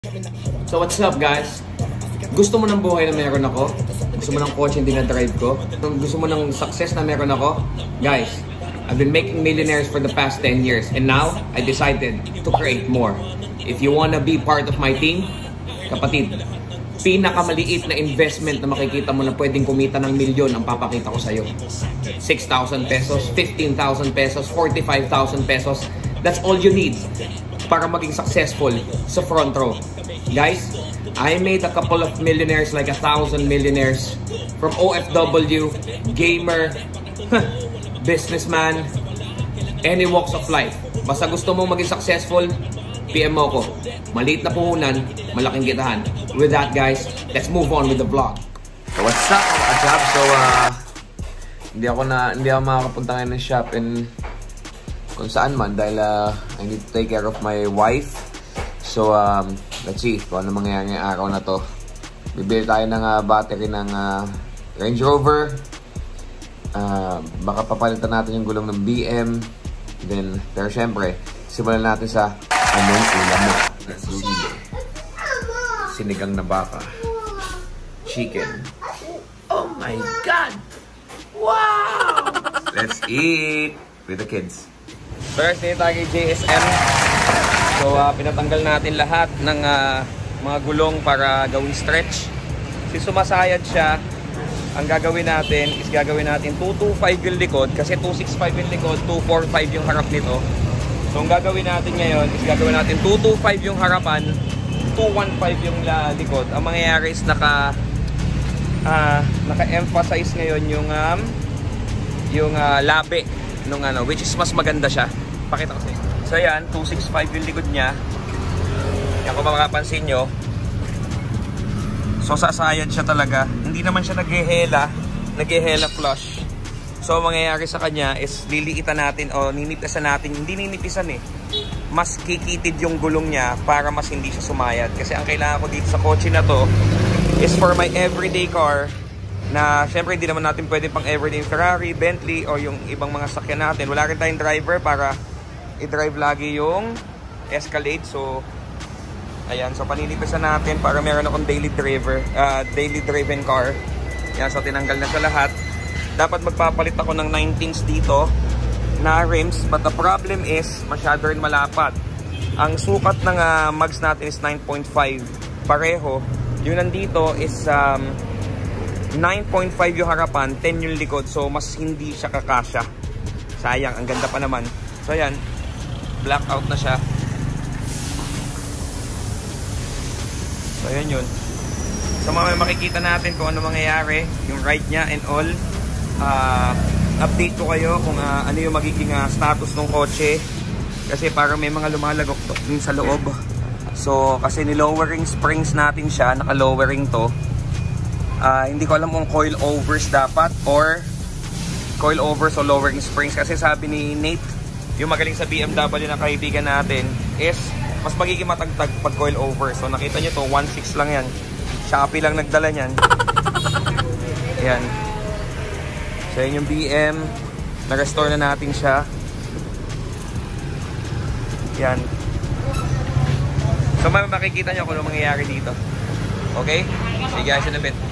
So what's up guys? Gusto mo ng buhay na meron ako? Gusto mo ng kotse hindi na-drive ko? Gusto mo ng success na meron ako? Guys, I've been making millionaires for the past 10 years and now I decided to create more. If you wanna be part of my team, kapatid, pinakamaliit na investment na makikita mo na pwedeng kumita ng milyon ang papakita ko sa'yo. 6,000 pesos, 15,000 pesos, 45,000 pesos. That's all you need para maging successful sa front row. Guys, I made a couple of millionaires, like 1,000 millionaires from OFW, gamer, businessman, any walks of life. Basta gusto mo maging successful, PM mo ko. Maliit na puhunan, malaking kitahan. With that guys, let's move on with the vlog. So what's up mga ka-chab? So hindi ako makakapunta ngayon ng shop and kung saan man dahil I need to take care of my wife. So let's see kung ano mangyayari ngayong araw na to. Bibili tayo ng battery ng Range Rover. Baka papalitan natin yung gulong ng BM. Then, pero syempre, simulan natin sa anong ulam mo. Let's see. Sinigang na baka. Chicken. Oh my God! Wow! Let's eat with the kids. First, dito tayo kay JSM. So, pinatanggal natin lahat ng mga gulong para gawing stretch. Kasi sumasayad siya, ang gagawin natin is gagawin natin 225 yung likod kasi 265 yung likod, 245 yung harap nito. So, ang gagawin natin ngayon is gagawin natin 225 yung harapan, 215 yung likod. Ang mangyayari is naka-emphasize ngayon yung labi nung which is mas maganda siya. Pakita ko sa'yo. So yan, 265 yung likod niya. Yan kung makapansin nyo. So sasayad siya talaga. Hindi naman siya naghehela flush. So mangyayari sa kanya is liliitan natin o ninipisan natin. Hindi ninipisan eh. Mas kikitid yung gulong niya para mas hindi siya sumayad. Kasi ang kailangan ko dito sa kotse na to is for my everyday car na syempre hindi naman natin pwede pang everyday Ferrari, Bentley o yung ibang mga sakyan natin. Wala rin tayong driver para i-drive lagi yung Escalade. So ayan, so paninipisan natin para meron akong daily driven car. Yan, so tinanggal na sa lahat. Dapat magpapalit ako ng 19s dito na rims, but the problem is masyado rin malapad. Ang sukat ng mags natin is 9.5 pareho. Yung nandito is 9.5 yung harapan, 10 yung likod. So mas hindi siya kakasya. Sayang, ang ganda pa naman. So ayan, blackout na siya. So ayan yun. So mamaya makikita natin kung ano mangyayari, yung ride niya and all. Update ko kayo kung ano yung magiging status ng kotse. Kasi parang may mga lumalagok din sa loob. So kasi ni-lowering springs natin siya, naka-lowering to. Hindi ko alam kung coil overs dapat or coil overs o lowering springs. Kasi sabi ni Nate, yung magaling sa BMW na kaibigan natin, is mas magiging matagtag pag coil over. So nakita nyo to, 1.6 lang yan. Shopee lang nagdala nyan. Ayan. So yun yung BM. Na-restore na natin siya. Yan. So makikita nyo kung ano mangyayari dito. Okay? See you guys in a bit.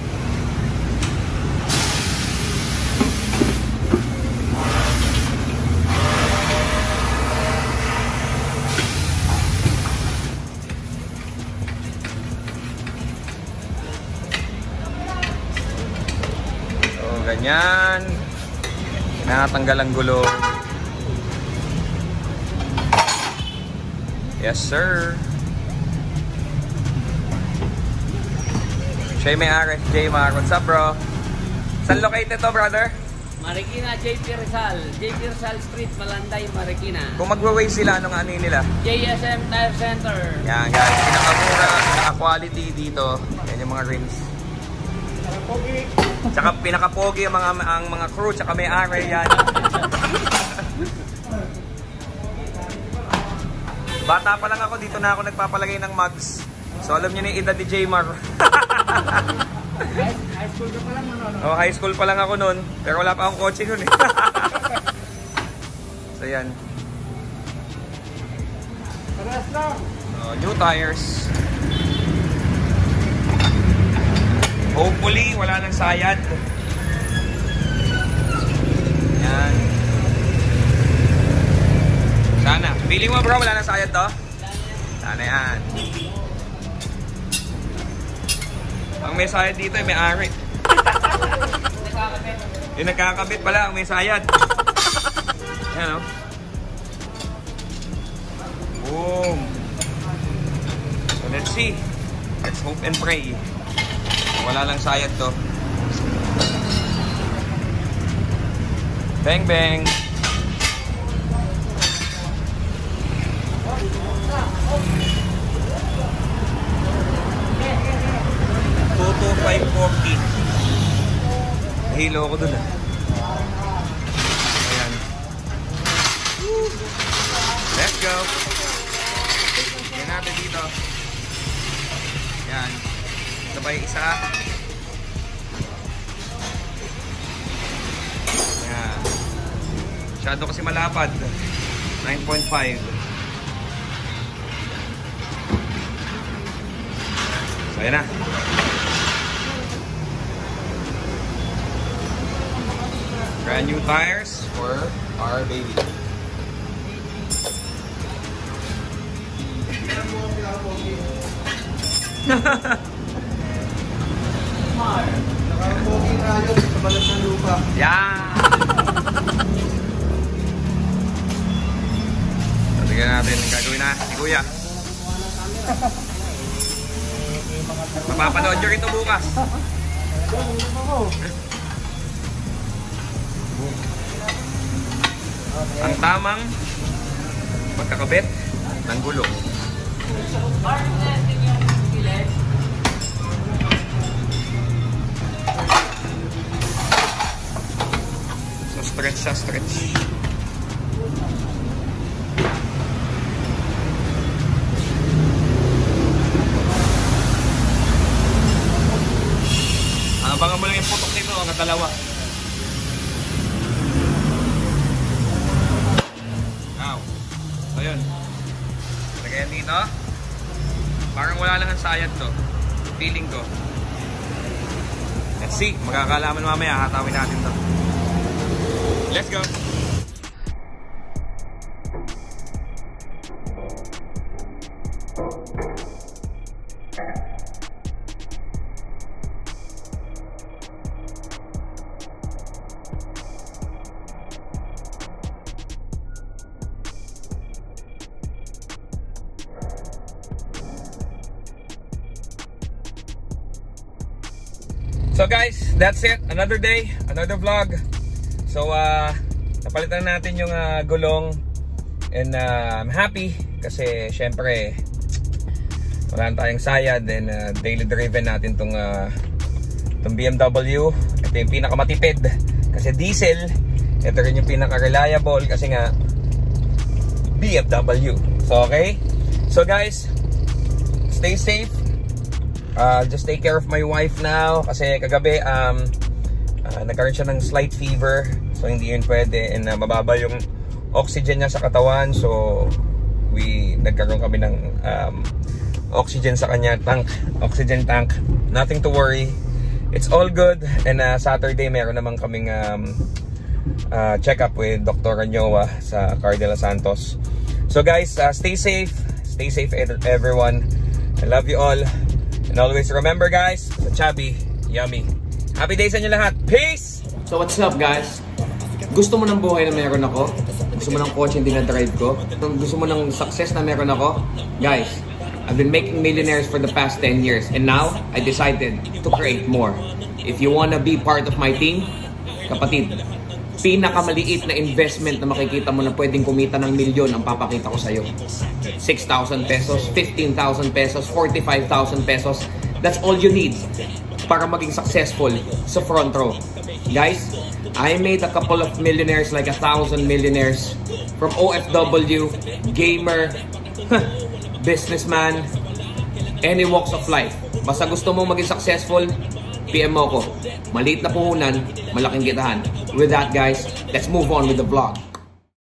Ganyan. Natanggal ang gulong. Yes, sir. Siya yung may-ari, J Mar. What's up, bro? Saan located to, brother? Marikina, JP Rizal. JP Rizal Street, Malanday, Marikina. Kung mag-way sila, anong ano nila? JSM Tire Center. Yan, guys. Pinakamura, pinaka-quality dito. Yan yung mga rims. Tsaka pinaka-pogi ang mga crew, tsaka may-ari yan. Bata pa lang ako, dito na ako nagpapalagay ng mugs. So alam niyo na yung edad ni J-Mar. High school ka pa lang nun? Oh, high school pa lang ako nun. Pero wala pa akong kotse nun eh. So yan. Paras lang. New tires. Hopefully, wala nang sayad. Yan. Sana. Feeling mo bro, wala nang sayad to? Sana yan. Ang may sayad dito ay may ari. Yung nagkakabit pala, ang may sayad. Yan o. Boom. So let's see. Let's hope and pray. Wala lang sayad to. Bang bang. 22540. Hilo ko dun ah. Ayan. Let's go. Yan natin dito. Yan. Ito ba yung isa? Yan. Masyado kasi malapad. 9.5. So yan na. Brand new tires for our baby. Nakapogi tayo sa balat ng lupa. Yan! Tignan natin ang gagawin na si Kuya. Mapapanood nyo rito bukas. Ang tamang pagkakabit ng gulong. So stretch sa stretch. Abangan mo lang yung putok nito ang dalawa. So yun, lagayan dito. Parang wala lang ang sayad to. Feeling ko. Let's see, magkakalaman mamaya. Hatawin natin to. Let's go. So guys, that's it. Another day, another vlog. So napalitan natin yung gulong. And I'm happy kasi syempre wala tayong sayad. And daily driven natin tong BMW. Ito yung pinakamatipid kasi diesel. Ito rin yung pinaka-reliable kasi nga BMW. So okay. So guys, stay safe. Just take care of my wife now kasi kagabi nagkaroon siya ng slight fever, so hindi yun pwede, and mababa yung oxygen niya sa katawan, so nagkaroon kami ng oxygen sa kanya, oxygen tank. Nothing to worry, it's all good. And Saturday meron naman kaming check up with Dr. Ranyoa sa Car de los Santos. So guys, stay safe everyone. I love you all. And always remember guys, sa chubby, yummy. Happy days sa inyo lahat. Peace! So what's up guys? Gusto mo ng buhay na meron ako? Gusto mo ng kotse hindi na-drive ko? Gusto mo ng success na meron ako? Guys, I've been making millionaires for the past 10 years. And now, I decided to create more. If you wanna be part of my team, kapatid, pinakamaliit na investment na makikita mo na pwedeng kumita ng milyon ang papakita ko sa'yo. 6,000 pesos, 15,000 pesos, 45,000 pesos. That's all you need para maging successful sa front row. Guys, I made a couple of millionaires, like 1,000 millionaires from OFW, gamer, businessman, any walks of life. Basta gusto mo maging successful, PM mo ko. Maliit na puhunan, malaking kitahan. With that guys, let's move on with the vlog.